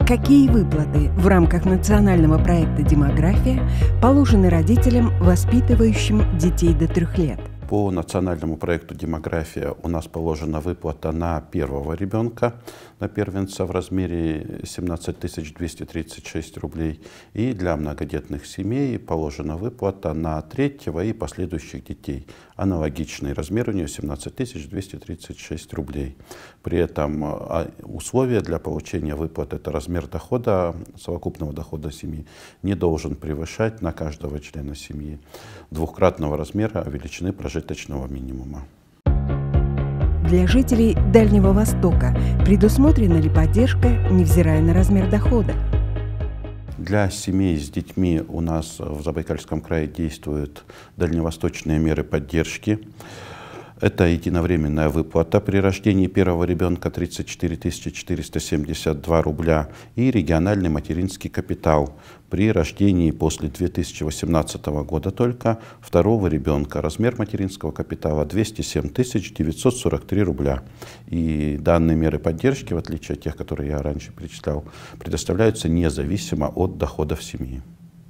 Какие выплаты в рамках национального проекта «Демография» положены родителям, воспитывающим детей до 3 лет? По национальному проекту «Демография» у нас положена выплата на первого ребенка, на первенца в размере 17 236 рублей. И для многодетных семей положена выплата на третьего и последующих детей. Аналогичный размер у нее 17 236 рублей. При этом условия для получения выплаты — это размер дохода, совокупного дохода семьи, не должен превышать на каждого члена семьи двухкратного размера величины прожиточного минимума. Для жителей Дальнего Востока предусмотрена ли поддержка, невзирая на размер дохода? Для семей с детьми у нас в Забайкальском крае действуют дальневосточные меры поддержки. Это единовременная выплата при рождении первого ребенка 34 472 рубля и региональный материнский капитал при рождении после 2018 года только второго ребенка. Размер материнского капитала 207 943 рубля. И данные меры поддержки, в отличие от тех, которые я раньше перечислял, предоставляются независимо от доходов семьи.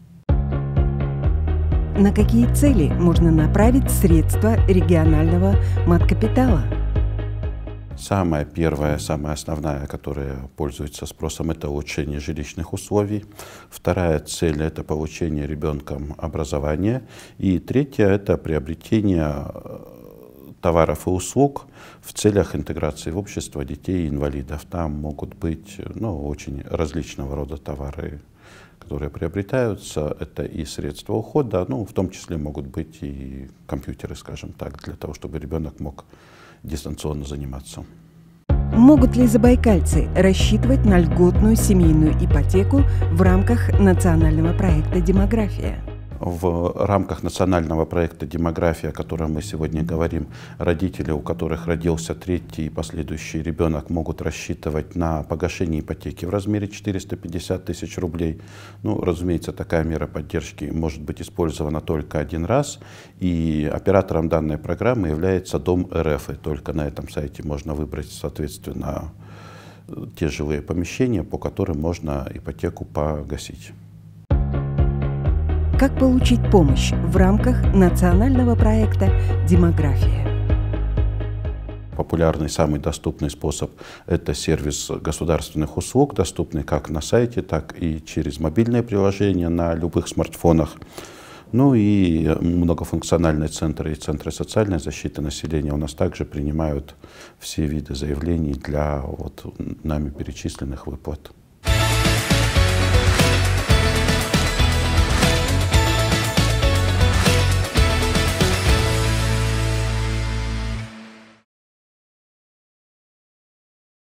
На какие цели можно направить средства регионального маткапитала? Самая первая, самая основная, которая пользуется спросом, это улучшение жилищных условий. Вторая цель — это получение ребенком образования. И третья — это приобретение товаров и услуг в целях интеграции в общество детей и инвалидов. Там могут быть очень различного рода товары, которые приобретаются. Это и средства ухода, в том числе могут быть и компьютеры, скажем так, для того, чтобы ребенок мог дистанционно заниматься. Могут ли забайкальцы рассчитывать на льготную семейную ипотеку в рамках национального проекта «Демография»? В рамках национального проекта «Демография», о котором мы сегодня говорим, родители, у которых родился третий и последующий ребенок, могут рассчитывать на погашение ипотеки в размере 450 тысяч рублей. Разумеется, такая мера поддержки может быть использована только один раз, и оператором данной программы является Дом РФ. И только на этом сайте можно выбрать, соответственно, те жилые помещения, по которым можно ипотеку погасить. Как получить помощь в рамках национального проекта «Демография»? Популярный, самый доступный способ — это сервис государственных услуг, доступный как на сайте, так и через мобильное приложение на любых смартфонах. И многофункциональные центры и центры социальной защиты населения у нас также принимают все виды заявлений для нами перечисленных выплат.